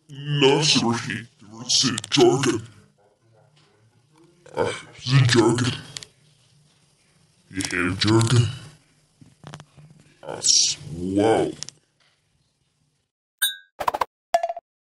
nursery. It's a jargon. The jargon. You have jargon? Wow.